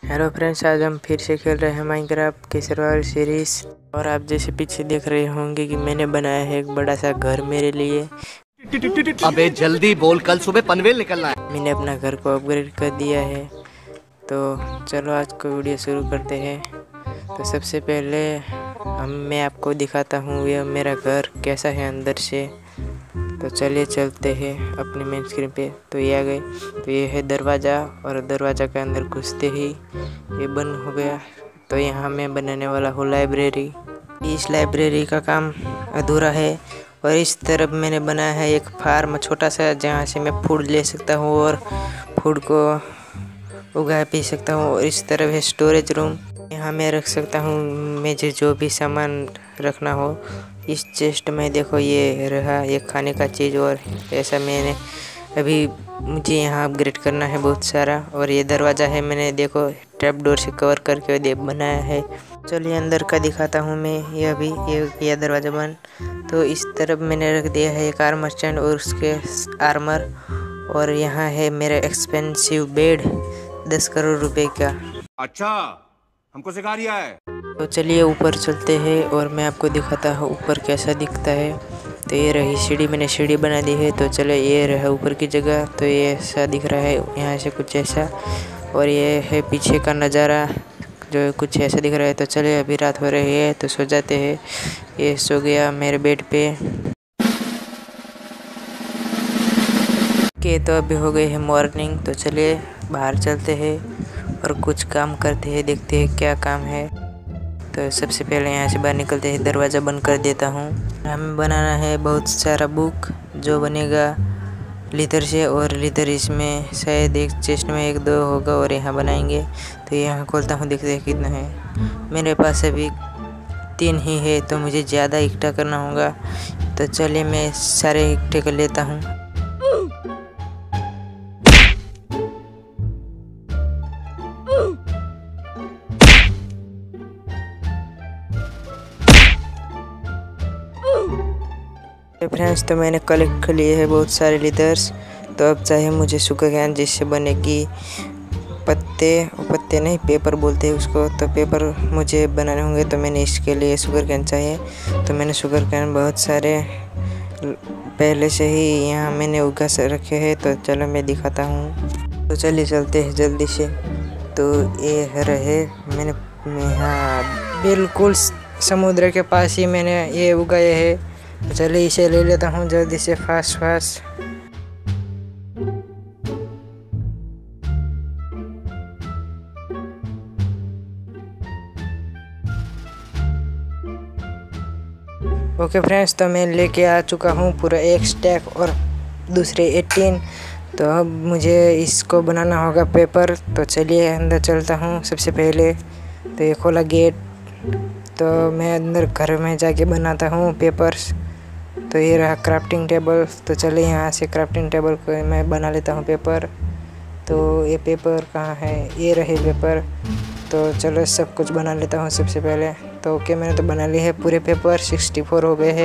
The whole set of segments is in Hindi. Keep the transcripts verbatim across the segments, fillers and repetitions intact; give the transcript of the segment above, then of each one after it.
हेलो फ्रेंड्स, आज हम फिर से खेल रहे हैं माइनक्राफ्ट की सर्वाइवल सीरीज। और आप जैसे पीछे देख रहे होंगे कि मैंने बनाया है एक बड़ा सा घर मेरे लिए। अबे जल्दी बोल, कल सुबह पनवेल निकलना है। मैंने अपना घर को अपग्रेड कर दिया है। तो चलो आज को वीडियो शुरू करते हैं। तो सबसे पहले हम मैं आपको दिखाता हूँ यह मेरा घर कैसा है अंदर से। तो चलिए चलते हैं अपने मेन स्क्रीन पे। तो ये आ गए। तो ये है दरवाज़ा, और दरवाज़ा के अंदर घुसते ही ये बंद हो गया। तो यहाँ मैं बनाने वाला हूँ लाइब्रेरी। इस लाइब्रेरी का काम अधूरा है। और इस तरफ मैंने बनाया है एक फार्म छोटा सा, जहाँ से मैं फूड ले सकता हूँ और फूड को उगा पी सकता हूँ। और इस तरफ है स्टोरेज रूम, यहाँ मैं रख सकता हूँ मुझे जो भी सामान रखना हो। इस चेस्ट में देखो ये रहा ये खाने का चीज़, और ऐसा मैंने अभी मुझे यहाँ अपग्रेड करना है बहुत सारा। और ये दरवाज़ा है, मैंने देखो ट्रैप डोर से कवर करके दे बनाया है। चलिए अंदर का दिखाता हूँ मैं। ये अभी ये किया दरवाज़ा बंद। तो इस तरफ मैंने रख दिया है एक आर्मर स्टैंड और उसके आर्मर। और यहाँ है मेरा एक्सपेंसिव बेड दस करोड़ रुपए का। अच्छा, हमको सिखा रिया है। तो चलिए ऊपर चलते हैं और मैं आपको दिखाता हूँ ऊपर कैसा दिखता है। तो ये रही सीढ़ी, मैंने सीढ़ी बना दी है। तो चलो ये रहा ऊपर की जगह। तो ये ऐसा दिख रहा है यहाँ से कुछ ऐसा। और ये है पीछे का नज़ारा जो कुछ ऐसा दिख रहा है। तो चले अभी रात हो रही है तो सो जाते हैं। ये सो गया मेरे बेड पे के। तो अभी हो गई है मॉर्निंग। तो चलिए बाहर चलते हैं और कुछ काम करते हैं, देखते हैं क्या काम है। तो सबसे पहले यहाँ से बाहर निकलते हैं, दरवाज़ा बंद कर देता हूँ। हमें बनाना है बहुत सारा बुक जो बनेगा लीटर से, और लीटर इसमें शायद एक चेस्ट में एक दो होगा और यहाँ बनाएंगे। तो यहाँ खोलता हूँ, देखते हैं कितना है। मेरे पास अभी तीन ही है तो मुझे ज़्यादा इकट्ठा करना होगा। तो चलिए मैं सारे इकट्ठे कर लेता हूँ। फ्रेंड्स, तो मैंने कलेक्ट कर लिए हैं बहुत सारे लीदर्स। तो अब चाहिए मुझे शुगर कैन, जिससे बनेगी पत्ते पत्ते नहीं पेपर बोलते हैं उसको। तो पेपर मुझे बनाने होंगे, तो मैंने इसके लिए शुगर कैन चाहिए। तो मैंने शुगर कैन बहुत सारे पहले से ही यहाँ मैंने उगा से रखे हैं। तो चलो मैं दिखाता हूँ। तो चलिए चलते हैं जल्दी से। तो ये रहे मैंने यहाँ बिल्कुल समुद्र के पास ही मैंने ये उगाए हैं। तो चलिए इसे ले लेता हूँ जल्दी से फास्ट फास्ट। ओके फ्रेंड्स, तो मैं लेके आ चुका हूँ पूरा एक स्टैक और दूसरे एटीन। तो अब मुझे इसको बनाना होगा पेपर। तो चलिए अंदर चलता हूँ सबसे पहले। तो ये खोला गेट। तो मैं अंदर घर में जाके बनाता हूँ पेपर्स। तो ये रहा क्राफ्टिंग टेबल। तो चलिए यहाँ से क्राफ्टिंग टेबल को मैं बना लेता हूँ पेपर। तो ये पेपर कहाँ है, ये रहे पेपर। तो चलो सब कुछ बना लेता हूँ सबसे पहले। तो ओके मैंने तो बना लिए है पूरे पेपर, सिक्सटी फोर हो गए हैं।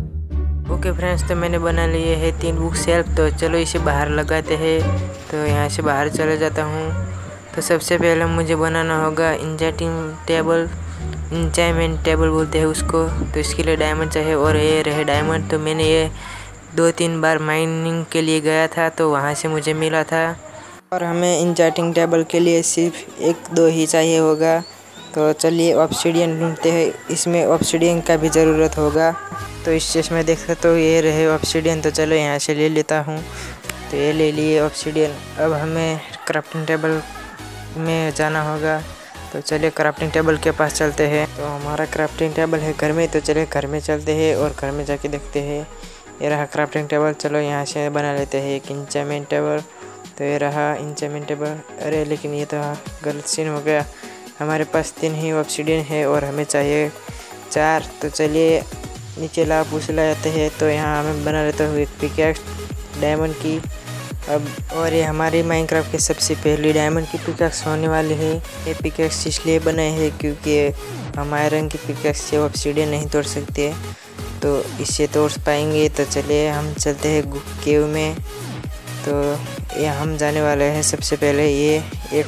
ओके फ्रेंड्स, तो मैंने बना लिए है तीन बुक सेल्फ। तो चलो इसे बाहर लगाते हैं। तो यहाँ से बाहर चला जाता हूँ। तो सबसे पहले मुझे बनाना होगा इंचार्टिंग टेबल, इंचाइनमेंट टेबल बोलते हैं उसको। तो इसके लिए डायमंड चाहिए, और ये रहे डायमंड। तो मैंने ये दो तीन बार माइनिंग के लिए गया था तो वहाँ से मुझे मिला था। और हमें इंचार्टिंग टेबल के लिए सिर्फ एक दो ही चाहिए होगा। तो चलिए ऑब्सिडियन ढूंढते हैं, इसमें ऑब्सिडियन का भी ज़रूरत होगा। तो इस चीज़ में देख सकते हो ये रहे ऑब्सिडियन। तो चलो यहाँ से ले लेता हूँ। तो ये ले लिए ऑब्सिडियन। अब हमें क्राफ्टिंग टेबल में जाना होगा। तो चलिए क्राफ्टिंग टेबल के पास चलते हैं। तो हमारा क्राफ्टिंग टेबल है घर में। तो चलिए घर में चलते हैं और घर में जाके देखते हैं। ये रहा क्राफ्टिंग टेबल। चलो यहाँ से बना लेते हैं एक इंचाइनमेंट टेबल। तो ये रहा इंचाइनमेंट टेबल। अरे लेकिन ये तो गलत सीन हो गया, हमारे पास तीन ही ऑब्सिडियन है और हमें चाहिए चार। तो चलिए नीचे ला पूछ लाते हैं। तो यहाँ हमें बना लेता हूँ एक पिकैक्स डायमंड की। अब और ये हमारी माइनक्राफ्ट की सबसे पहली डायमंड की पिकैक्स होने वाली है। ये पिकैक्स इसलिए बनाए हैं क्योंकि हम आयरन की पिकैक्स से ऑब्सिडियन नहीं तोड़ सकते, तो इससे तोड़ पाएंगे। तो चलिए हम चलते हैं केव में। तो ये हम जाने वाले हैं। सबसे पहले ये एक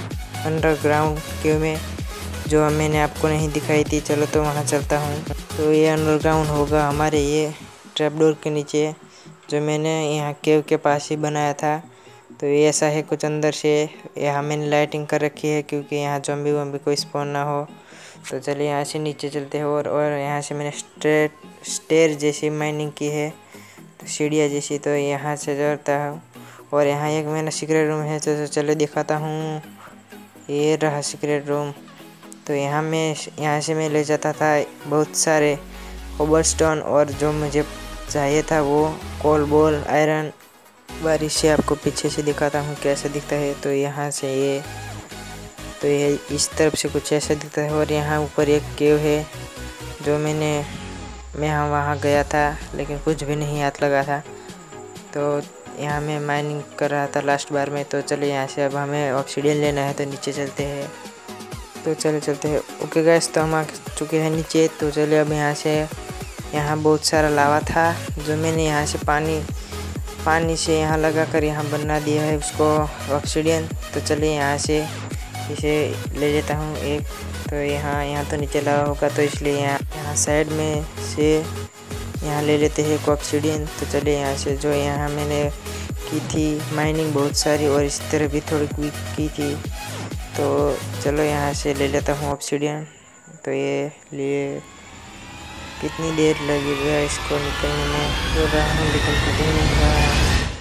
अंडरग्राउंड केव में, जो मैंने आपको नहीं दिखाई थी। चलो तो वहाँ चलता हूँ। तो ये अंडरग्राउंड होगा हमारे ये ट्रैपडोर के नीचे, जो मैंने यहाँ केव के पास ही बनाया था। तो ये ऐसा है कुछ अंदर से। यहाँ मैंने लाइटिंग कर रखी है क्योंकि यहाँ ज़ॉम्बी वॉम्बी कोई स्पॉन ना हो। तो चलिए यहाँ से नीचे चलते हैं। और और यहाँ से मैंने स्ट्रेट स्टेयर जैसी माइनिंग की है, तो सीढ़ियाँ जैसी। तो यहाँ से चलता हूँ। और यहाँ एक मैंने सीक्रेट रूम है, तो चलो दिखाता हूँ। ये रहा सीक्रेट रूम। तो यहाँ में यहाँ से मैं ले जाता था बहुत सारे कोबलस्टोन, और जो मुझे चाहिए था वो कोल बॉल आयरन। बारिश से आपको पीछे से दिखाता हूँ कैसा दिखता है। तो यहाँ से ये तो ये इस तरफ से कुछ ऐसा दिखता है। और यहाँ ऊपर एक केव है, जो मैंने मैं यहाँ वहाँ गया था लेकिन कुछ भी नहीं हाथ लगा था। तो यहाँ मैं माइनिंग कर रहा था लास्ट बार में। तो चलिए यहाँ से अब हमें ऑक्सीजन लेना है, तो नीचे चलते हैं। तो चले चलते हैं। ओके गाइस, तो हम आ चुके हैं नीचे। तो चलिए अब यहाँ से, यहाँ बहुत सारा लावा था जो मैंने यहाँ से पानी पानी से यहाँ लगा कर यहाँ बना दिया है उसको ऑक्सीजन। तो चलिए यहाँ से इसे ले लेता हूँ एक। तो यहाँ यहाँ तो नीचे लावा होगा, तो इसलिए यहाँ यहाँ साइड में से यहाँ ले लेते हैं एक ऑक्सीजन। तो चलिए यहाँ से, जो यहाँ मैंने की थी माइनिंग बहुत सारी, और इस तरह भी थोड़ी की थी। तो चलो यहाँ से ले लेता हूँ ऑक्सीजन। तो ये लिए कितनी देर लगेगा इसको निकलने में, बोल रहा हूँ लेकिन निकल नहीं रहा है।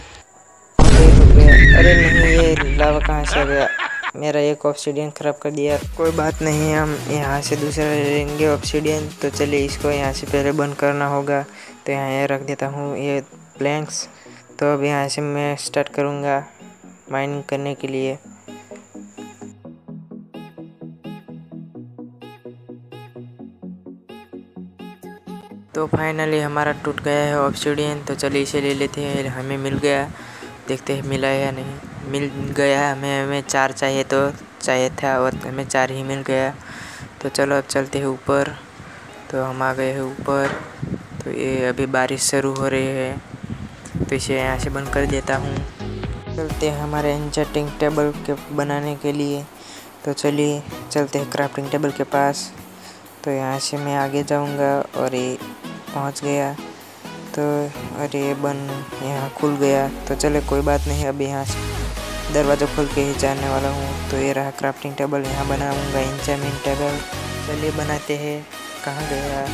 अरे नहीं, ये लावा कहाँ से आ गया? मेरा एक ऑक्सीजन ख़राब कर दिया। कोई बात नहीं, हम यहाँ से दूसरा ले लेंगे ऑक्सीजन। तो चलिए इसको यहाँ से पहले बंद करना होगा। तो यहाँ ये रख देता हूँ ये प्लैंक्स। तो अब यहाँ से मैं स्टार्ट करूँगा माइनिंग करने के लिए। तो फाइनली हमारा टूट गया है ऑब्सिडियन। तो चलिए इसे ले लेते हैं। हमें मिल गया, देखते हैं मिला है या नहीं। मिल गया हमें हमें चार चाहिए तो चाहिए था, और हमें चार ही मिल गया। तो चलो अब चलते हैं ऊपर। तो हम आ गए हैं ऊपर। तो ये अभी बारिश शुरू हो रही है, तो इसे यहाँ से बंद कर देता हूँ। चलते हैं हमारे एन्चेंटिंग टेबल के बनाने के लिए। तो चलिए चलते हैं क्राफ्टिंग टेबल के पास। तो यहाँ से मैं आगे जाऊँगा, और ये पहुँच गया। तो अरे ये बन यहाँ खुल गया। तो चले कोई बात नहीं, अभी यहाँ से दरवाज़ा खोल के ही जाने वाला हूँ। तो ये रहा क्राफ्टिंग टेबल, यहाँ बनाऊँगा एन्चेंटमेंट टेबल। चलिए बनाते हैं। कहाँ गया?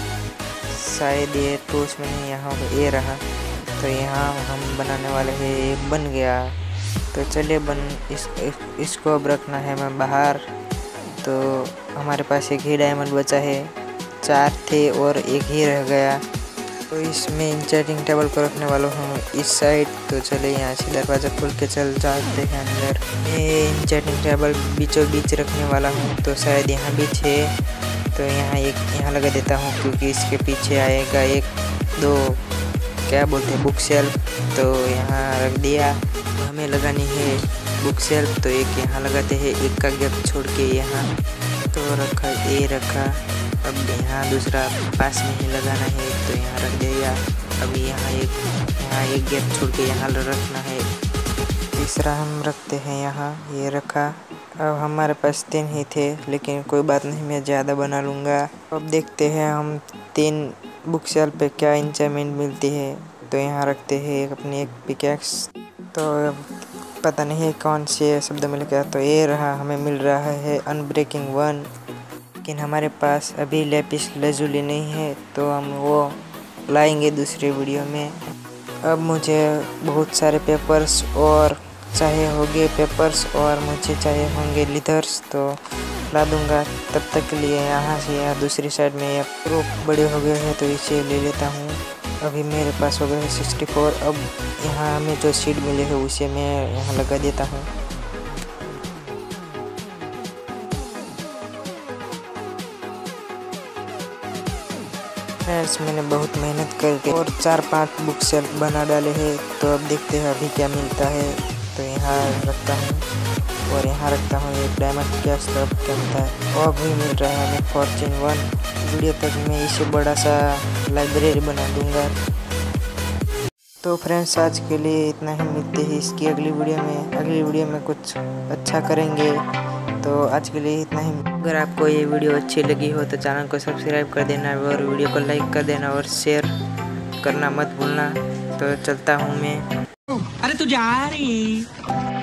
शायद ये टूल्स में नहीं, यहाँ ये रहा। तो यहाँ हम बनाने वाले हैं, ये बन गया। तो चलिए बन इस, इस इसको अब रखना है मैं बाहर। तो हमारे पास एक ही डायमंड बचा है, चार थे और एक ही रह गया। तो इसमें एन्चेंटिंग टेबल को रखने वाला हूँ इस साइड। तो चले यहाँ से दरवाज़ा खोल के चल जाते हैं अंदर। मैं एन्चेंटिंग टेबल बीचों बीच रखने वाला हूँ, तो शायद यहाँ बीच है। तो यहाँ एक यहाँ लगा देता हूँ, क्योंकि इसके पीछे आएगा एक दो क्या बोलते हैं बुक शेल्फ। तो यहाँ रख दिया। तो हमें लगानी है बुक शेल्फ, तो एक यहाँ लगाते हैं, एक का गैप छोड़ के यहाँ। तो रखा ये रखा। अब यहाँ दूसरा पास में ही लगाना है, तो यहाँ रख दिया। अभी यहाँ एक यहाँ एक गैप छोड़ के यहाँ रखना है। तीसरा हम रखते हैं यहाँ, ये रखा। अब हमारे पास तीन ही थे, लेकिन कोई बात नहीं, मैं ज़्यादा बना लूँगा। अब देखते हैं हम तीन बुक शेल्फ पे क्या एन्चेंटमेंट मिलती है। तो यहाँ रखते हैं एक अपनी एक पिकैक्स। तो पता नहीं कौन से शब्द मिल गया। तो ये रहा, हमें मिल रहा है अनब्रेकिंग वन। लेकिन हमारे पास अभी लैपिस लजुली नहीं है, तो हम वो लाएंगे दूसरे वीडियो में। अब मुझे बहुत सारे पेपर्स और चाहिए होंगे पेपर्स और मुझे चाहिए होंगे लीथर्स, तो ला दूंगा। तब तक के लिए यहाँ से यहाँ दूसरी साइड में ये प्रूफ बड़े हो गए हैं, तो इसे ले लेता हूँ। अभी मेरे पास हो गए हैं सिक्सटी फोर। अब यहाँ हमें जो सीड मिले हैं उसे मैं यहाँ लगा देता हूँ। फ्रेंड्स, मैंने बहुत मेहनत करके और चार पांच बुक शेल्फ बना डाले हैं। तो अब देखते हैं अभी क्या मिलता है। तो यहाँ रखता हूँ और यहाँ रखता हूँ एक डायमंड कैश। तो अब क्या मिलता है, और भी मिल रहा है हमें फॉर्चून वन। वीडियो तक मैं इसे बड़ा सा लाइब्रेरी बना दूँगा। तो फ्रेंड्स, आज के लिए इतना ही। मिलते हैं इसकी अगली वीडियो में। अगली वीडियो में कुछ अच्छा करेंगे। तो आज के लिए इतना ही। अगर आपको ये वीडियो अच्छी लगी हो तो चैनल को सब्सक्राइब कर देना और वीडियो को लाइक कर देना और शेयर करना मत भूलना। तो चलता हूँ मैं। अरे तू जा रही